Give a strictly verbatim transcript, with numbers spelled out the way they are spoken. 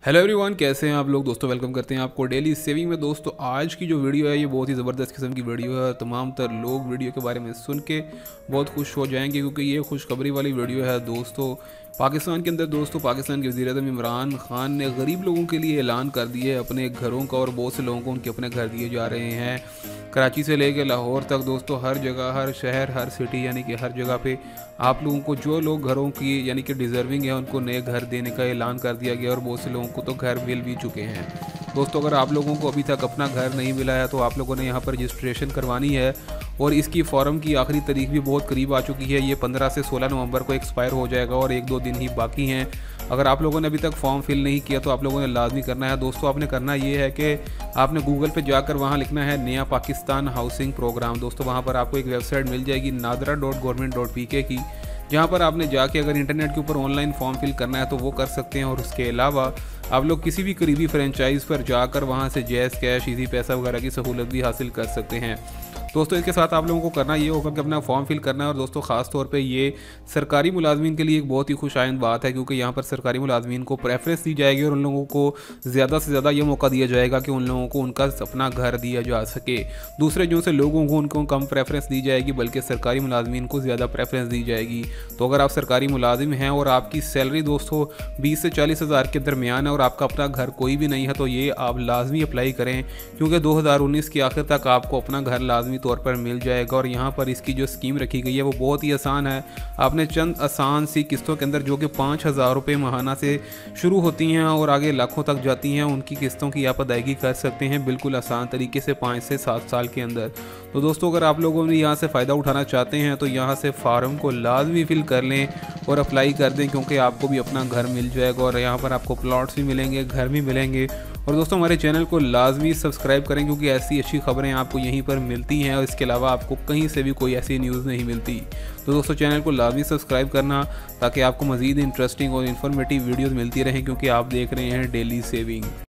Hello everyone, कैसे हैं आप लोग। दोस्तों वेलकम करते हैं आपको डेली सेविंग में। दोस्तों आज की जो वीडियो है ये बहुत ही ज़बरदस्त किस्म की वीडियो है। तमाम तर लोग वीडियो के बारे में सुन के बहुत खुश हो जाएंगे क्योंकि ये खुशखबरी वाली वीडियो है। दोस्तों पाकिस्तान के अंदर दोस्तों पाकिस्तान के वज़ीर-ए-आज़म इमरान खान ने गरीब लोगों के लिए ऐलान कर दिया है अपने घरों का, और बहुत से लोगों को उनके अपने घर दिए जा रहे हैं। कराची से लेकर लाहौर तक दोस्तों हर जगह, हर शहर, हर सिटी यानी कि हर जगह पे आप लोगों को जो लोग घरों की यानी कि डिज़र्विंग है उनको नए घर देने का ऐलान कर दिया गया, और बहुत से लोगों को तो घर मिल भी चुके हैं। दोस्तों अगर आप लोगों को अभी तक अपना घर नहीं मिला है तो आप लोगों ने यहाँ पर रजिस्ट्रेशन करवानी है, और इसकी फॉर्म की आखिरी तारीख भी बहुत करीब आ चुकी है। ये पंद्रह से सोलह नवंबर को एक्सपायर हो जाएगा और एक दो दिन ही बाकी हैं। अगर आप लोगों ने अभी तक फॉर्म फिल नहीं किया तो आप लोगों ने लाजमी करना है। दोस्तों आपने करना ये है कि आपने गूगल पे जाकर वहाँ लिखना है नया पाकिस्तान हाउसिंग प्रोग्राम। दोस्तों वहाँ पर आपको एक वेबसाइट मिल जाएगी NADRA dot government dot P K की, जहाँ पर आपने जाके अगर इंटरनेट के ऊपर ऑनलाइन फॉर्म फिल करना है तो वो कर सकते हैं। और उसके अलावा आप लोग किसी भी करीबी फ्रेंचाइज़ पर जाकर वहाँ से जैज़ कैश, इजी पैसा वगैरह की सहूलत भी हासिल कर सकते हैं। दोस्तों इसके साथ आप लोगों को करना ये होगा कि अपना फॉर्म फिल करना है। और दोस्तों ख़ास तौर पे ये सरकारी मुलाजमीन के लिए एक बहुत ही खुशाइंद बात है, क्योंकि यहाँ पर सरकारी मुलाजमीन को प्रेफरेंस दी जाएगी और उन लोगों को ज़्यादा से ज़्यादा ये मौका दिया जाएगा कि उन लोगों को उनका अपना घर दिया जा सके। दूसरे जो से लोगों को उनको कम प्रेफरेंस दी जाएगी, बल्कि सरकारी मुलाजमीन को ज़्यादा प्रेफरेंस दी जाएगी। तो अगर आप सरकारी मुलाजिम हैं और आपकी सैलरी दोस्तों बीस से चालीस हज़ार के दरमियान है और आपका अपना घर कोई भी नहीं है तो ये आप लाजमी अप्लाई करें, क्योंकि दो हज़ार उन्नीस के आखिर तक आपको अपना घर लाजमी तौर पर मिल जाएगा। और यहाँ पर इसकी जो स्कीम रखी गई है वो बहुत ही आसान है। आपने चंद आसान सी किस्तों के अंदर, जो कि पाँच हज़ार रुपये माहाना से शुरू होती हैं और आगे लाखों तक जाती हैं, उनकी किस्तों की आप अदायगी कर सकते हैं बिल्कुल आसान तरीके से पाँच से सात साल के अंदर। तो दोस्तों अगर आप लोगों ने यहाँ से फ़ायदा उठाना चाहते हैं तो यहाँ से फार्म को लाजमी फिल कर लें और अप्लाई कर दें, क्योंकि आपको भी अपना घर मिल जाएगा और यहाँ पर आपको प्लॉट्स भी मिलेंगे, घर भी मिलेंगे। और दोस्तों हमारे चैनल को लाजमी सब्सक्राइब करें, क्योंकि ऐसी अच्छी खबरें आपको यहीं पर मिलती हैं और इसके अलावा आपको कहीं से भी कोई ऐसी न्यूज़ नहीं मिलती। तो दोस्तों चैनल को लाजमी सब्सक्राइब करना, ताकि आपको मज़ीद इंटरेस्टिंग और इन्फॉर्मेटिव वीडियोज़ मिलती रहें, क्योंकि आप देख रहे हैं डेली सेविंग।